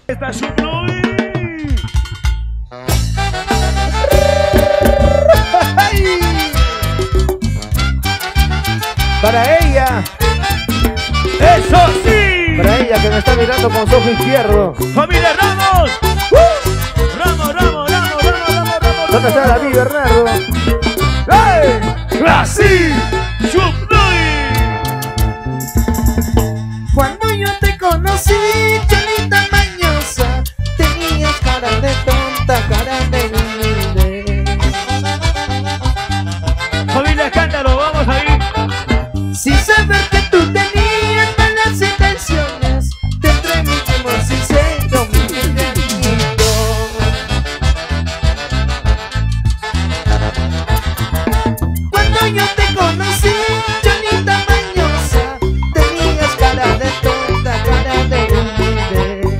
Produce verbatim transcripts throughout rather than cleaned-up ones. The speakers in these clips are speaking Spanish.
Está Chuplui. Para ella. ¡Eso sí! Para ella que me está mirando con su ojo izquierdo. ¡Familia Ramos! ¡Uh! ¡Ramos, Ramos, Ramos, Ramos, Ramos, Ramos! ¿Dónde está David Bernardo? ¡Hey! ¡Así! ¡Chuplui! Cuando yo te conocí, cholita mañosa, tenías cara de tonta, cara de humilde. ¡Familia Cántaro, vamos ahí! Sin saber que tú tenías malas intenciones, te entregué mi amor sincero, mi cariñito. Cuando yo te conocí, cholita mañosa, tenías cara de tonta, cara de humilde.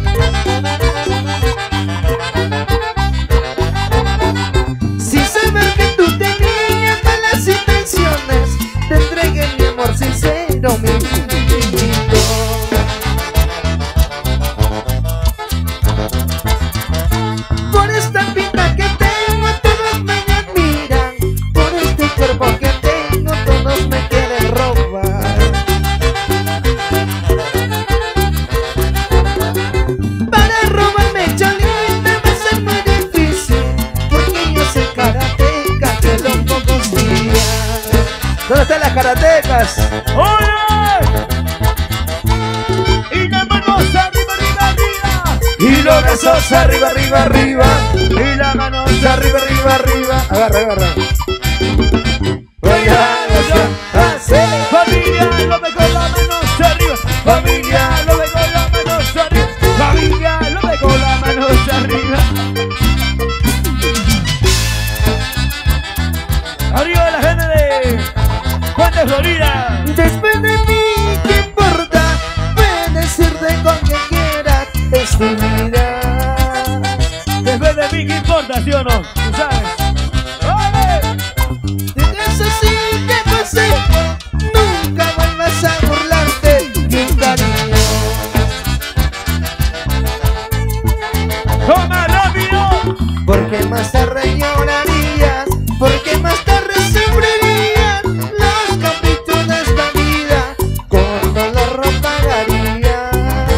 Sin saber que tú tenías malas intenciones, te entregué mi amor sincero, mi cariñito. Por esta pinta que tengo todos me admiran, por este cuerpo que tengo todos me quieren robar. Para robarme, cholita, va a ser muy difícil, porque yo soy karateca que los pocos días. ¿Dónde están las karatecas? ¡Oye! Y las manos arriba, arriba, arriba. Y los brazos arriba, arriba, arriba. Y las manos Arriba, arriba, arriba. Agarra, agarra. Voy a gozar así. Familia, lo ve con las manos arriba. Familia, lo ve con las manos arriba. Familia, lo ve con las manos arriba. Arriba la gente de Juan de Florida. Después de mí, ¿qué importa? Puedes irte con quien quieras, es tu vida. Después de mí, ¿qué importa, sí o no? ¿Tú sabes? ¡Ole! Eso sí te aconsejo, nunca vuelvas a burlarte, mi cariño. ¡Toma rápido! Porque más tarde llorarías, porque más tarde sufrirías los capítulos de esta vida, con dolor lo pagarías.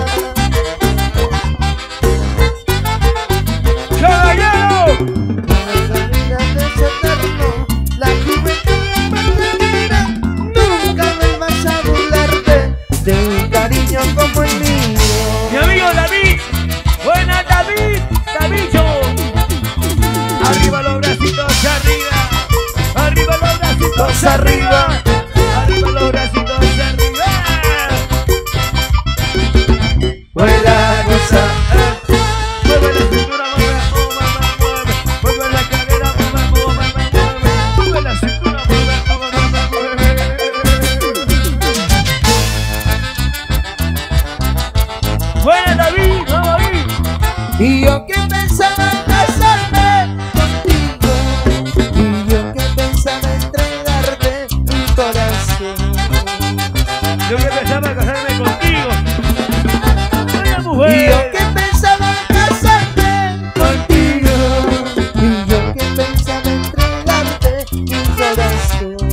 ¡Caballero! La vida es eterno, la juventud es verdadera, nunca vuelvas a burlarte de un cariño como el mío. Mi amigo David. Buena David. Davicho. Arriba los bracitos arriba. Arriba los bracitos arriba. Arriba los bracitos arriba. Buena cosa. Mueve la cintura, mueve, mueve, mueve. Mueve la cadera, mueve, mueve, mueve. Mueve la cintura, mueve, mueve, mueve. Buena David, vamos David. Y yo que pensaba casarme contigo, y yo que pensaba entregarte mi corazón. Yo que pensaba casarme contigo. Buena Y mujer. yo que pensaba casarme contigo, y yo que pensaba entregarte mi corazón.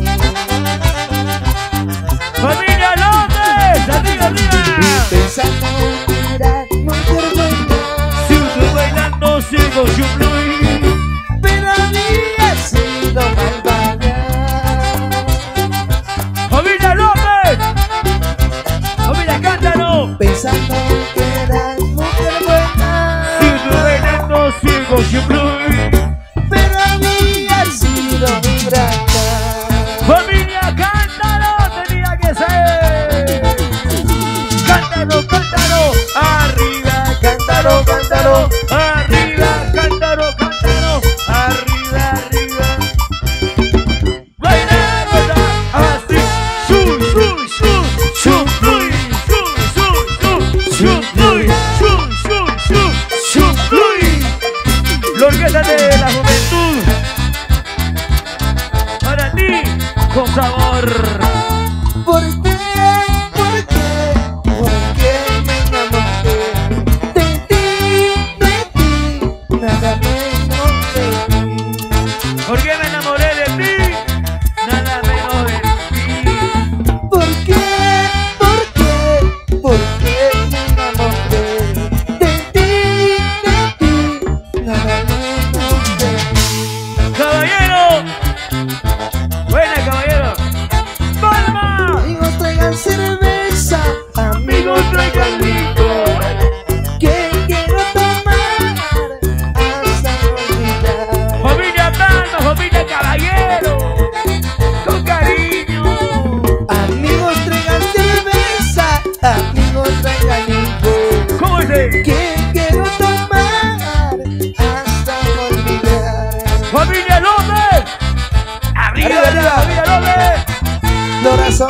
Familia López, arriba, arriba. Y pensando que era mujer buena, Si estoy bailando sigo Chuplui. pero había sido malvada. Familia López. Familia Cántaro. Pensando que era mujer buena, Si estoy bailando sigo Chuplui. pero había sido ingrata. Familia Cántaro tenía que ser. Cántaro, Cántaro. Arriba, Cántaro, Cántaro. Arriba, Cántaro, Cántaro. Arriba, arriba. Baila, baila, así. Shu, shu, shu, Chuplui. Shu, shu, shu, Chuplui. Shu, shu, shu, Chuplui. Los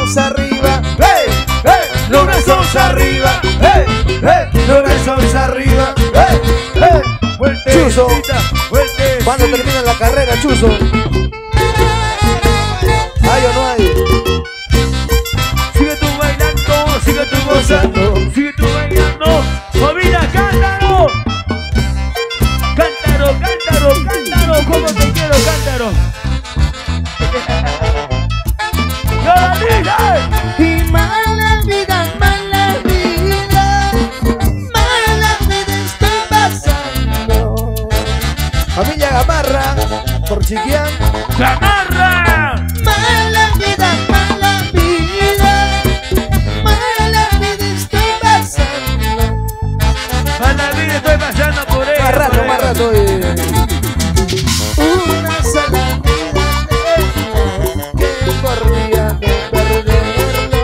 brazos arriba, ¡Hey! ¡Hey! los brazos arriba, ¡Hey! ¡Hey! los brazos arriba, ¡hey! ¡hey! Chuzo. Vueltecita, vueltecita. ¿Cuándo termina la carrera, Chuzo? ¿Hay o no hay? Sigue tú bailando, sigue tú gozando, sigue tú bailando. ¡Familia, cántaro! ¡Cántaro, cántaro, cántaro! ¿Cómo te quiero, cántaro? ¡Yo la dije! Y mala vida, mala vida, mala vida estoy pasando. Familia Gamarra, por Chiquián. ¡Gamarra! Mala vida, mala vida, mala vida estoy pasando. ¡Mala vida estoy pasando por ella! Más rato, por más ella. rato. Eh. Una sola vida que por día de perderlo.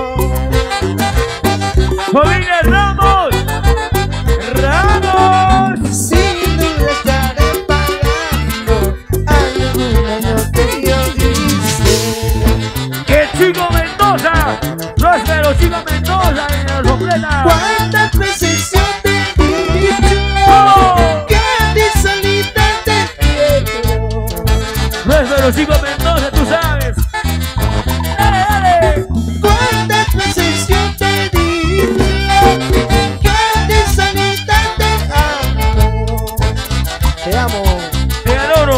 ¡Familia Ramos! ¡Ramos! Sin duda estaré pagando algún año que yo hice. ¡Que Chico Mendoza! ¡Próspero Chico Mendoza en la sombrera! ¿Cuántas veces yo te he dicho que a ti solita te quiero? ¡Próspero Chico Mendoza, tú sabes! ¡Dale, dale! ¿Cuántas veces yo te he dicho que a ti solita te amo? Te amo. ¡Te adoro!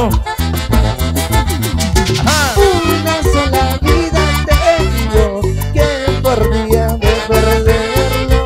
¡Ajá! Una sola vida tengo que por día de perderlo.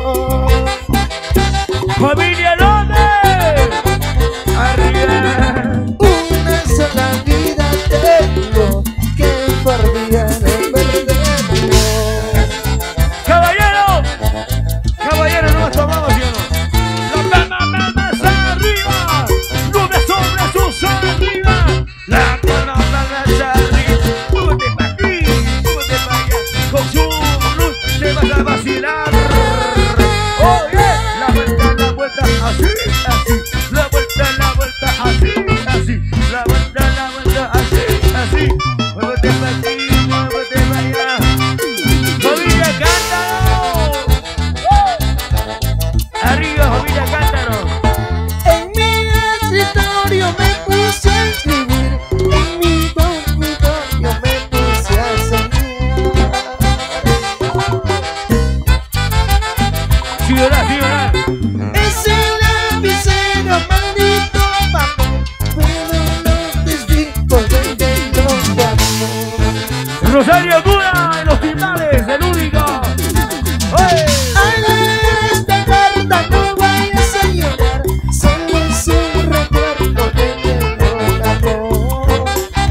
¡Familia López! ¡Arriba! Una sola vida tengo que por día de perderlo. ¡Caballero! ¡Caballero, no nos tomamos, ¿sí o no? ¡La palma, palmas arriba! ¡Nubes sobre sus arriba! ¡La palma, palmas arriba! ¡Múvete pa' aquí! ¡Múvete pa' allá! ¡Con su luz te vas a vacilar! ¡Oye! La vuelta, la vuelta, así, así. La vuelta, la vuelta, así, así. La vuelta, la vuelta, así, así. Muévete pa' aquí, muévete pa' allá. ¡Familia Cántaro! ¡Uh! ¡Arriba, familia Cántaro! En mi escritorio me puse a escribir, en mi dormitorio me puse a soñar. ¡Sí, llorar, sí, llorar! Ese lapicero maldito papel, pero los testigos de los de amor. ¡Rosario Dura en los timbales, el único! ¡Oye! Al leer esta carta no vayas a llorar, solo es un recuerdo de nuestro amor.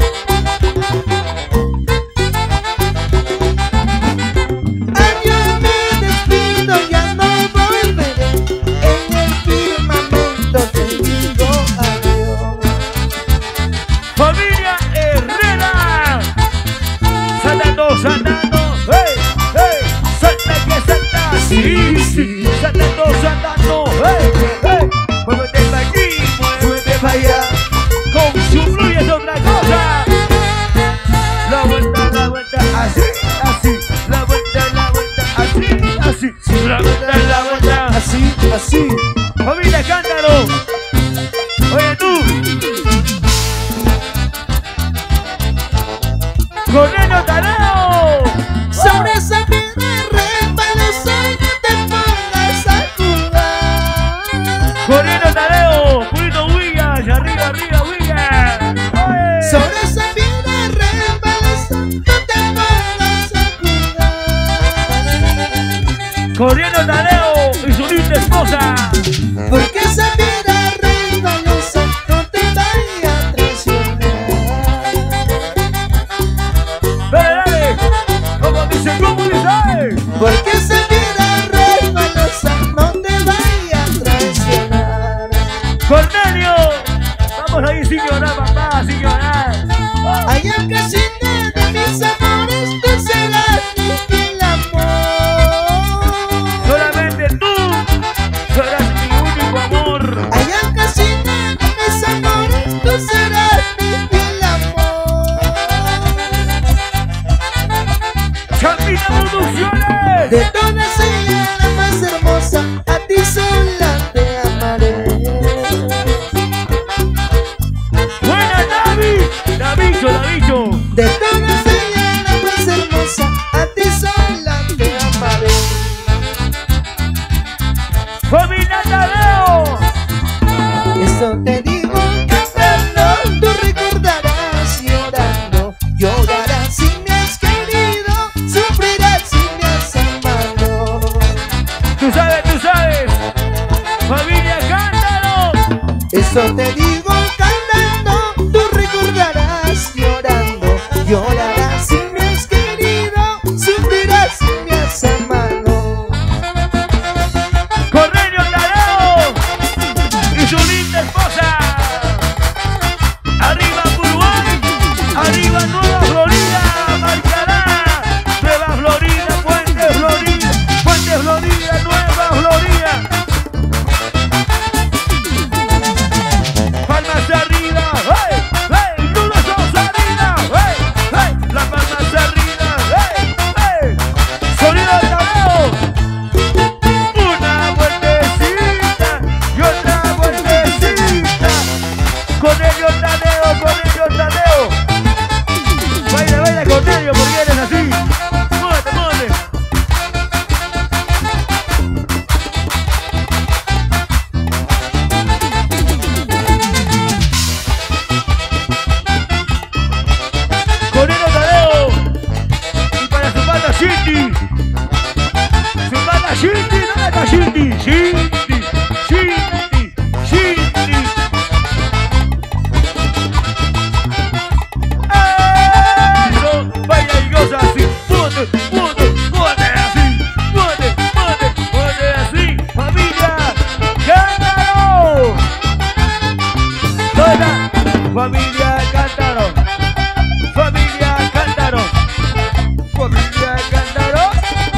Adiós, me despido, ya no volveré, en el firmamento te digo adiós. ¡Familia Herrera! ¡Saltando, saltando! ¡Hey, hey! ¡Salta que salta! ¡Sí, sí! ¡Saltando, saltando! ¡Hey, hey! ¡Muévete pa' aquí, muévete pa' allá! ¡Con su fluye es otra cosa! La vuelta, la vuelta, así, así. La vuelta, la vuelta, así, así. La vuelta, la vuelta, así. Así, así. ¡Familia Cántaro! ¡Oye tú! ¡Cornelio Tadeo! Sobre esa piedra resbalosa no te pongas a jugar. ¡Cornelio Tadeo! ¡Purito Williams! ¡Arriba, arriba, Williams! ¡Oye! Sobre esa piedra resbalosa no te pongas a jugar. ¡Cornelio Tadeo y su linda esposa! Porque esa piedra resbalosa no te vaya a traicionar. ¡Dale, dale! ¡Como dice, como dice! Porque esa piedra resbalosa no te vaya a traicionar. ¡Cornelio! Vamos ahí sin llorar, papá, sin llorar. Allá casi de mis amores tú serás mi fiel amor. Solamente tú serás mi único amor. Allá casi de mis amores tú serás mi fiel amor. Caminamos Producciones. De todas ella la más hermosa, a ti sola te amaré. Buena David, Davicho, Davicho. De todas ella la más hermosa, a ti sola te amaré. Familia Tadeo. Eso te digo cantando, tú recordarás llorando, llorarás si me has querido, sufrirás si me has amado. Tú sabes, tú sabes. Familia Cántaro. Eso te digo cantando, tú recordarás llorando, llorarás si me has querido, sufrirás si me has amado. Cornelio Tadeo y su linda esposa. Arriba Uruguay, arriba Nueva Florida, Marcará, Nueva Florida, Puente Florida, Puente Florida, Nueva Florida. Palmas arriba, hey, hey, Lula Sosa arriba, hey, hey, las palmas arriba, hey, hey, sonido de Tadeo. Una vueltecita y otra vueltecita. Cornelio Tadeo, Cornelio Tadeo. Baila, baila Cornelio porque eres así. Muévete, muévete. Cornelio Tadeo. Y para su pata Shindy. Su pata Shindy, ¿dónde está Shindy? Shindy, Shindy, Shindy. Eso, baila y goza así. Muévete, muévete, muévete así. Muévete, muévete, muévete así. Familia Cántaro. ¿Dónde está? Familia Cántaro. Familia Cántaro. Familia Cántaro.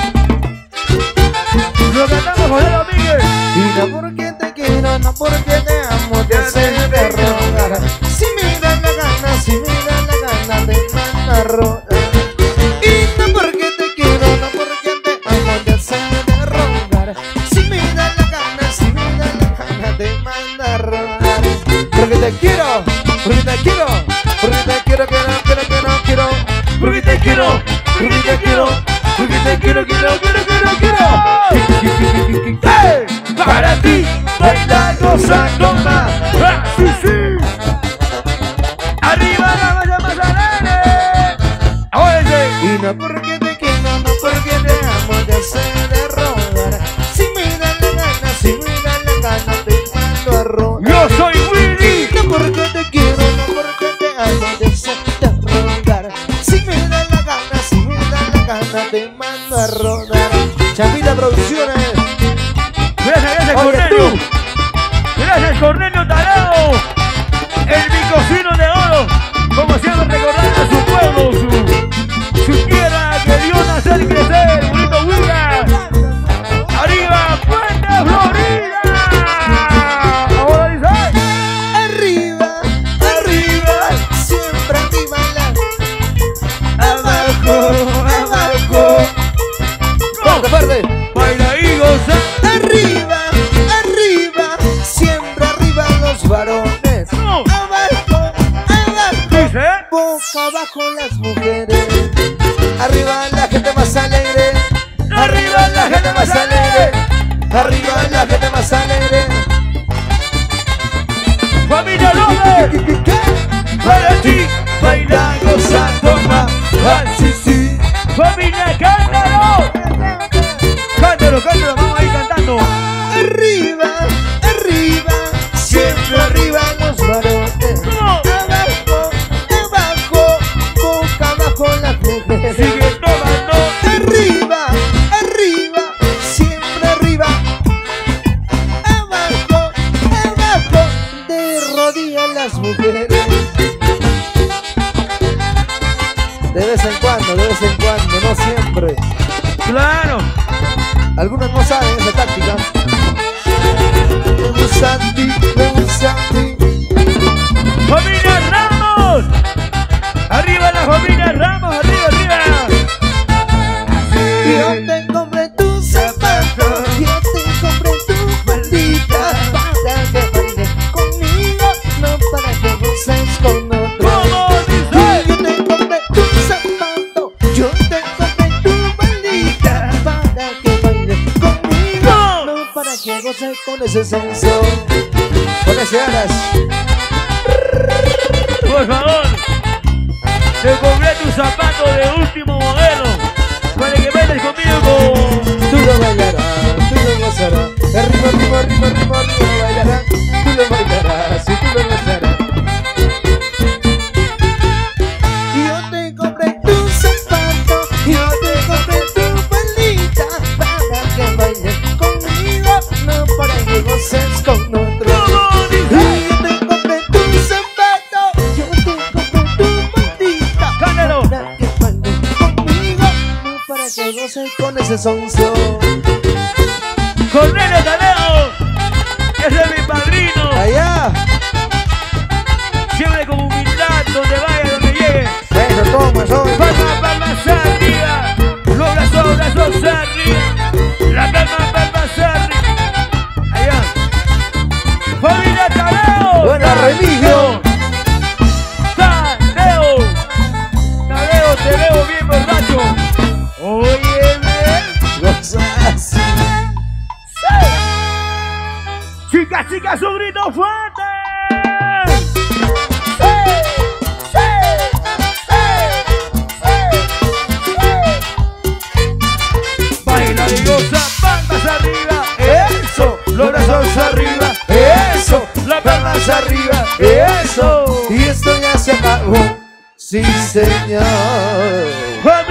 Lo cantamos con el Miguel. Y no porque te quiero, no porque te amo, te hacerte rogar. Si me da la gana, si me da la gana, te mando a rogar. Y no porque te quiero, no porque te amo, te hacerte rogar. Si me da la gana, si me da la gana, te mando a rogar. Porque te quiero, porque te quiero, porque te quiero, que no, quiero, que no, quiero. Porque te quiero, porque te quiero, porque te quiero, quiero, quiero, quiero, quiero. ¡Hey! Para ti, baila, goza, toma. ¡Ah, sí, sí! Arriba la valla más alegre. Ahora sí. Y no porque te quiero, no porque te amo, te hace de rogar. Si me da la gana, si me da la gana, te mando a rogar. Yo soy Willy. Y no porque te quiero, no porque te amo, te hace de rogar. Si me da la gana, si me da la gana, te mando a rogar. Chapita Producciones. Gracias, gracias, Oye, Cornelio. tú. Gracias, Cornelio Tadeo. El bicocino de oro. Como siempre, recordando a su pueblo, su, su tierra que vio nacer y crecer. Bonito Huila. Arriba, Puente Florida. Ahora dice. Arriba, arriba, siempre arriba la. Abajo, abajo. Fuerte, fuerte. Baila y goza. Arriba, arriba, siempre arriba los varones. No. Abajo, abajo, Dice. boca abajo las mujeres. Arriba la gente más alegre. Arriba la gente más alegre. Arriba la gente más alegre. Familia López. Para ti, baila, goza, toma. Ah, sí, sí. Familia Cántaro. Cántalo, cántalo, vamos a ir cantando. Arriba, arriba, siempre arriba los varones. No. Abajo, abajo, boca abajo las mujeres. Sigue tomando. Arriba, arriba, siempre arriba. Abajo, abajo, de rodillas las mujeres. De vez en cuando, de vez en cuando, no siempre. Claro. Algunos no saben esa táctica. Me gusta a ti, me gusta a ti. Familia Ramos. Arriba la familia Ramos, arriba, arriba. Y que goce con ese sonso. Con ese alas. Por favor, te compré tu zapato de último modelo para que bailes conmigo con... Tú lo bailarás, tú lo gozarás. Arriba, arriba, arriba, arriba, arriba lo bailarás. Tú lo bailarás y tú lo gozarás. Yo te compré tu zapato, yo te compré tu palita para que bailes conmigo, no para que goces con otro. Y yo te compré tu zapato, yo te compré tu palita ¡Cántalo! para que bailes conmigo, no para que goces con ese sonso. Cornelio Tadeo, ese es mi padrino. Allá, Siempre con humildad, donde vaya, donde llegue. eso toma, soy. Palmas, palmas arriba. Los brazos, brazos arriba. La palma, palmas arriba. Allá. Familia Tadeo. Buena, Remigio. Tadeo. Tadeo, te veo bien borracho. Óyeme. Gozas. Chicas, chicas, un grito fuerte. Baila y goza, palmas arriba. Eso, los brazos arriba. Eso, las palmas arriba. Eso, y esto ya se acabó. Sí, señor.